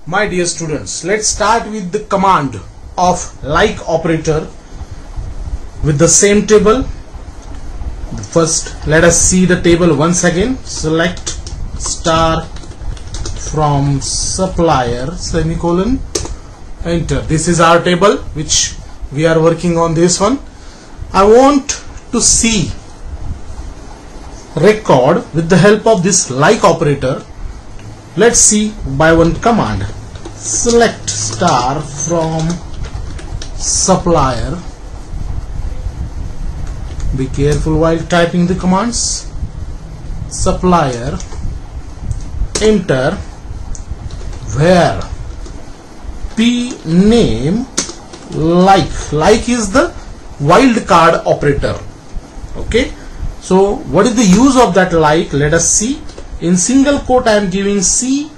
My dear students, let's start with the command of like operator with the same table. First, let us see the table once again. Select star from supplier semicolon, enter. This is our table which we are working on. This one I want to see record with the help of this like operator. Let's see by one command. Select star from supplier. Be careful while typing the commands. Supplier, enter, where p name like is the wildcard operator. Okay, so what is the use of that like? Let us see. In single quote I am giving C%.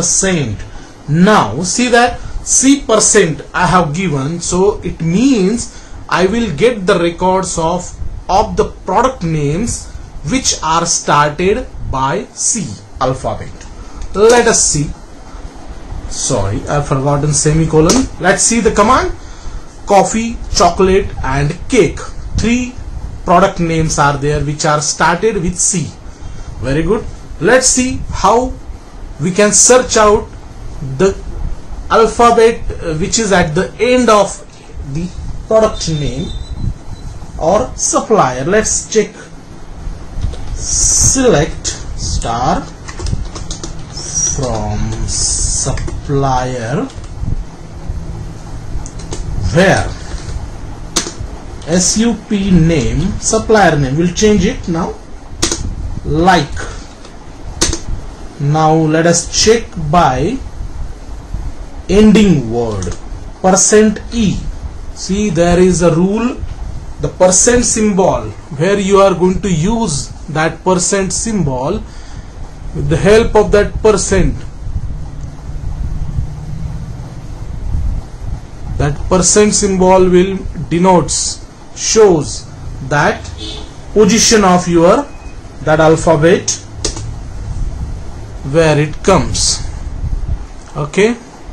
Now see that C% I have given, so it means I will get the records of the product names which are started by C alphabet. Let us see. Sorry, I have forgotten semicolon. Let's see the command. Coffee, chocolate and cake. 3 product names are there which are started with C. Very good. Let's see how we can search out the alphabet which is at the end of the product name or supplier. Let's check. Select star from supplier, where SUP name, supplier name, we'll change it now, like. Now let us check by ending word, %e. See, there is a rule, the percent symbol, where you are going to use that percent symbol. With the help of that percent, that percent symbol will shows that position of your that alphabet where it comes. Okay,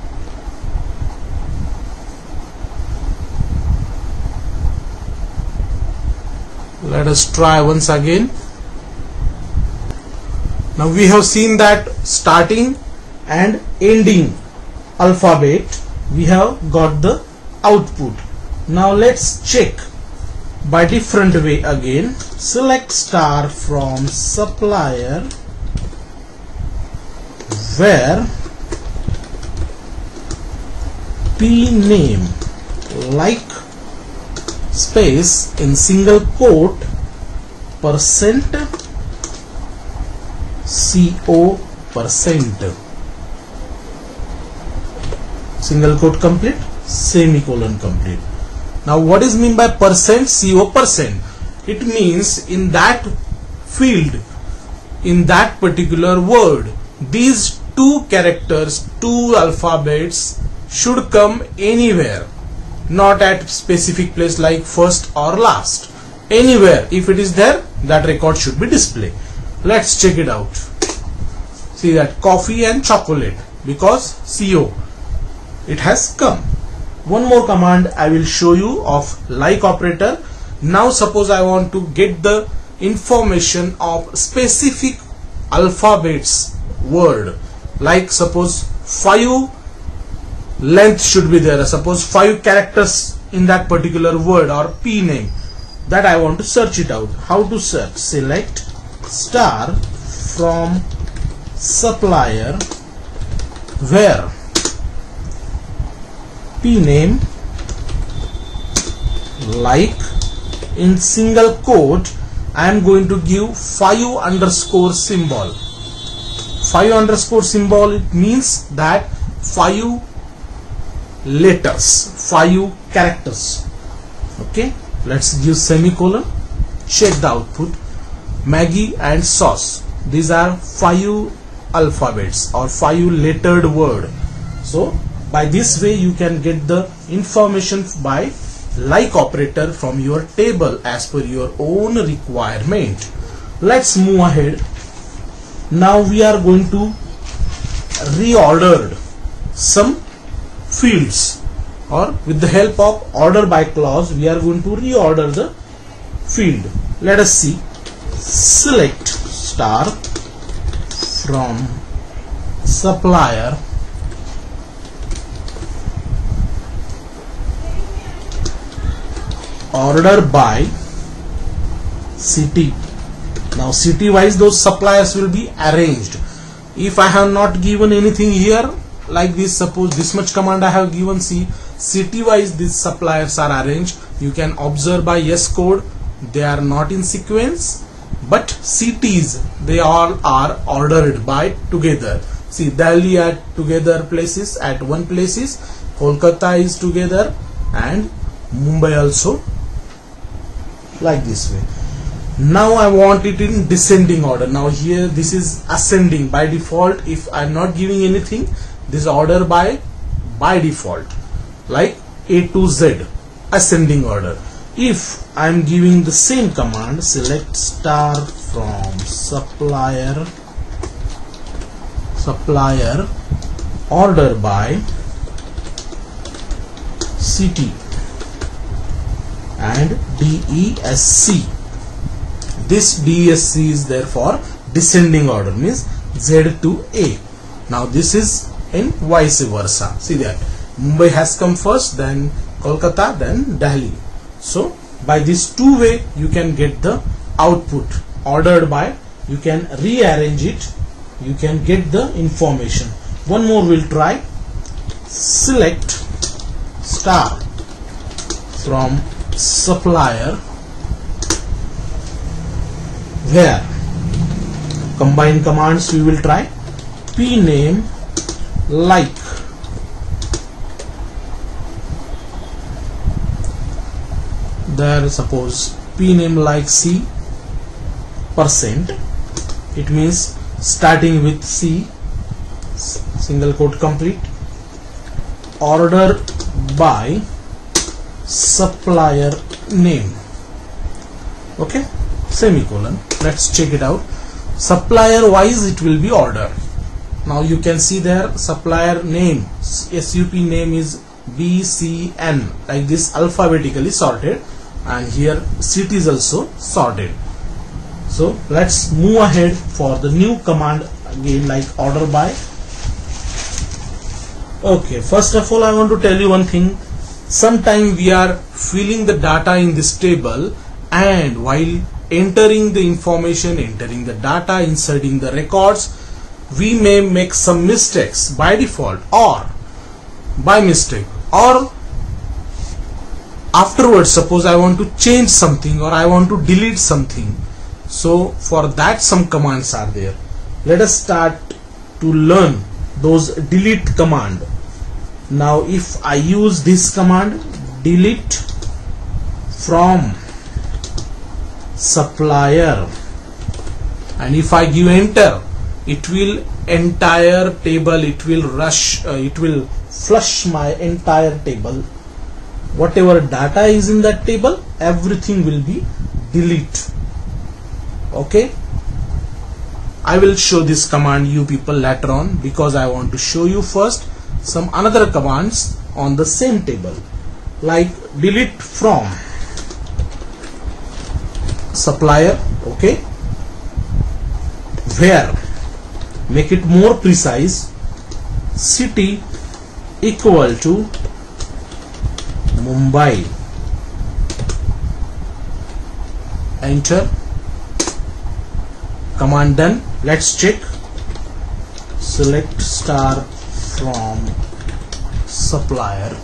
let us try once again. Now we have seen that starting and ending alphabet, we have got the output. Now let's check by different way again. Select star from supplier, where p name like space in single quote %CO%, single quote complete, semicolon complete. Now what is mean by %CO%? It means in that field, in that particular word, these 2 characters, 2 alphabets should come anywhere, not at specific place like first or last. Anywhere, if it is there, that record should be displayed. Let's check it out. See that coffee and chocolate, because CO, it has come. One more command I will show you of like operator. Now suppose I want to get the information of specific alphabets word, like suppose 5 length should be there, suppose 5 characters in that particular word or p name, that I want to search it out. How to search? Select star from supplier, where p name like in single quote I am going to give 5 underscore symbol. 5 underscore symbol, it means that 5 letters, 5 characters. Okay, let's give semicolon. Check the output. Maggie and sauce, these are 5 alphabets or 5 lettered word. So by this way you can get the information by like operator from your table as per your own requirement. Let's move ahead. Now we are going to reorder some fields, or with the help of order by clause we are going to reorder the field. Let us see. Select star from supplier order by city. Now city wise those suppliers will be arranged. If I have not given anything here like this, suppose this much command I have given, see, city wise these suppliers are arranged. You can observe by yes code, they are not in sequence, but cities they all are ordered by together. See, Delhi at together places, at one places, Kolkata is together, and Mumbai also, like this way. Now I want it in descending order. Now here this is ascending by default. If I am not giving anything, this order by default, like A to Z, ascending order. If I am giving the same command, select star from supplier order by city and DESC. This DESC is therefore descending order, means Z to A. Now this is in vice versa. See that Mumbai has come first, then Kolkata, then Delhi. So by this two way you can get the output ordered by, you can rearrange it, you can get the information. One more we'll try. Select star from supplier where, combine commands we will try. Pname like, there suppose pname like C percent, it means starting with C, single quote complete, order by supplier name, okay, semicolon. Let's check it out. Supplier wise it will be order. Now you can see there supplier name, SUP name is BCN, like this, alphabetically sorted, and here city is also sorted. So let's move ahead for the new command again, like order by. Okay, first of all I want to tell you one thing. Sometime we are filling the data in this table, and while entering the information, entering the data, inserting the records, we may make some mistakes by default or by mistake, or afterwards suppose I want to change something or I want to delete something. So for that some commands are there. Let us start to learn those delete command. Now if I use this command, delete from supplier, and if I give enter, it will entire table, it will flush my entire table. Whatever data is in that table, everything will be delete. Okay, I will show this command you people later on, because I want to show you first some another commands on the same table, like delete from supplier, okay, where, make it more precise, city equal to Mumbai, enter, command done. Let's check. Select star from supplier.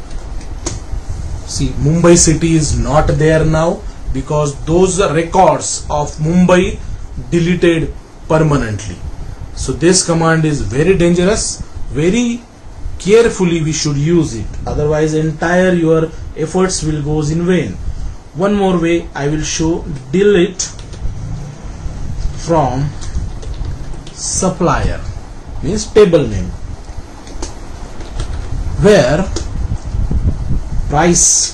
See, Mumbai city is not there now, because those records of Mumbai deleted permanently. So this command is very dangerous. Very carefully we should use it, otherwise entire your efforts will go in vain. One more way I will show. Delete from supplier means table name, where price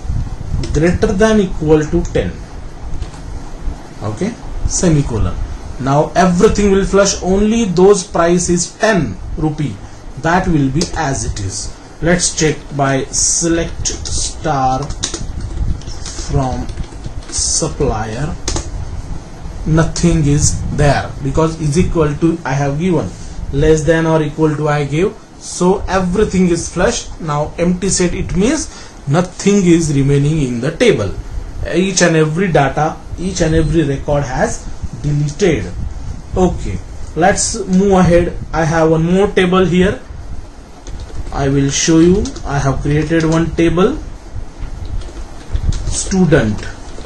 greater than equal to 10, okay, semicolon. Now everything will flush, only those price is 10 rupee, that will be as it is. Let's check by select star from supplier. Nothing is there because is equal to I have given, less than or equal to I gave, so everything is flushed. Now empty set, it means nothing is remaining in the table. Each and every data, each and every record has deleted. Okay, let's move ahead. I have one more table here. I will show you. I have created one table, student.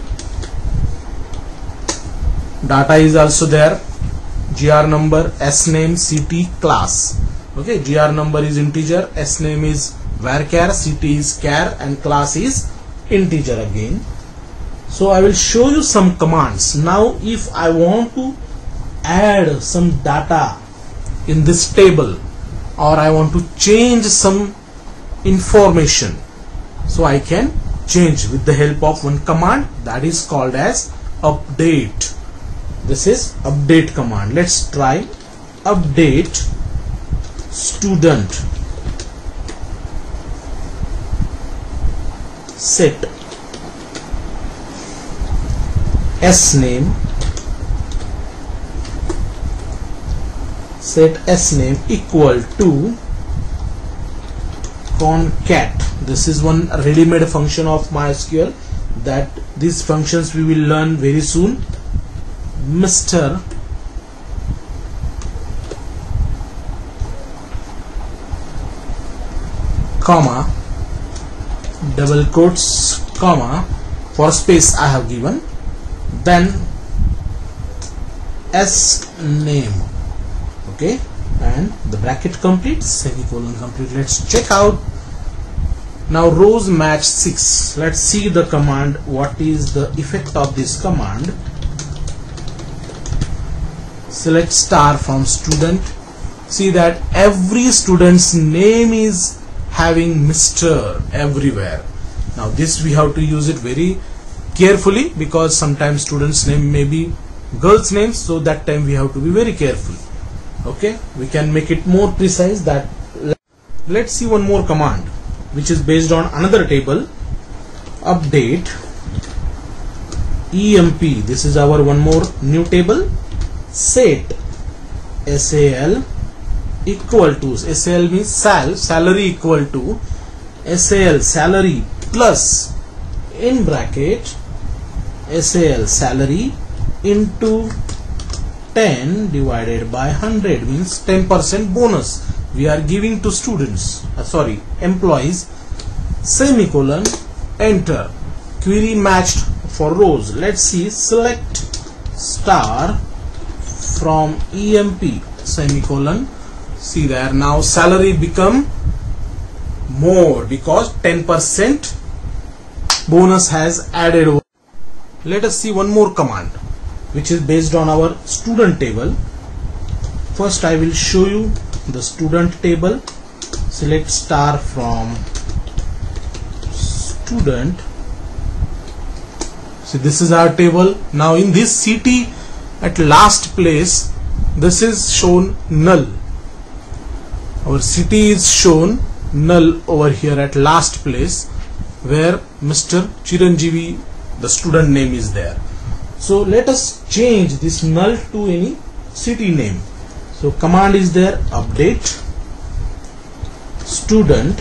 Data is also there, gr number, s name, city, class. Okay, gr number is integer, s name is varchar, city is char, and class is integer again. So I will show you some commands. Now if I want to add some data in this table, or I want to change some information, so I can change with the help of one command that is called as update. This is update command. Let's try update student set s name, set s name equal to concat. This is one ready-made function of MySQL, that these functions we will learn very soon. Mr. comma, double quotes, comma, for space I have given, then s name, okay, and the bracket complete, semicolon complete. Let's check out. Now rows match 6. Let's see the command, what is the effect of this command. Select star from student. See that every student's name is having Mr. everywhere. Now this we have to use it very carefully, because sometimes students name may be girls names, so that time we have to be very careful. Okay, we can make it more precise. That let's see one more command which is based on another table, update emp. This is our one more new table, set sal equal to, sal means salary equal to sal salary plus in bracket sal salary into 10 divided by 100, means 10% bonus we are giving to students, employees, semicolon, enter. Query matched for rows. Let's see, select star from emp, semicolon. See there, now salary become more because 10% bonus has added. Let us see one more command which is based on our student table. First I will show you the student table. Select star from student. See, this is our table. Now in this city at last place, this is shown null. Our city is shown null over here at last place, where Mr. Chiranjeevi, the student name, is there. So let us change this null to any city name. So command is there, update student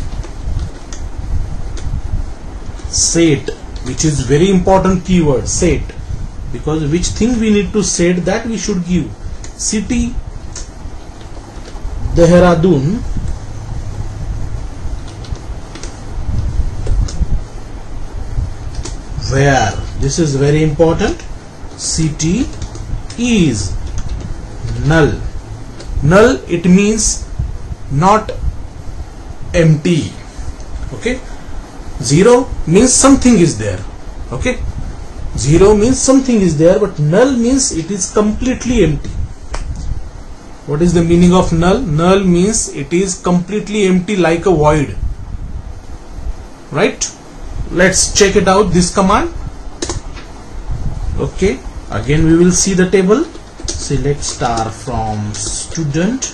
set, which is very important keyword, set, because which thing we need to set, that we should give. City Dehradun, where, this is very important, city is null. Null, it means not empty. Okay, 0 means something is there. Okay, 0 means something is there, but null means it is completely empty. What is the meaning of null? Null means it is completely empty, like a void, right? Let's check it out, this command. Okay, again we will see the table. select star from student.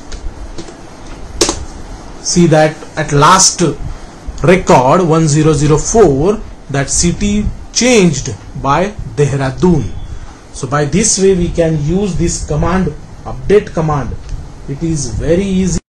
See that at last record 1004 that city changed by Dehradun. So by this way we can use this command, update command. It is very easy.